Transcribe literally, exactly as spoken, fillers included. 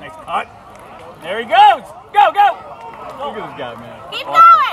Nice cut. There he goes. Go, go. Look at this guy, man. Keep going.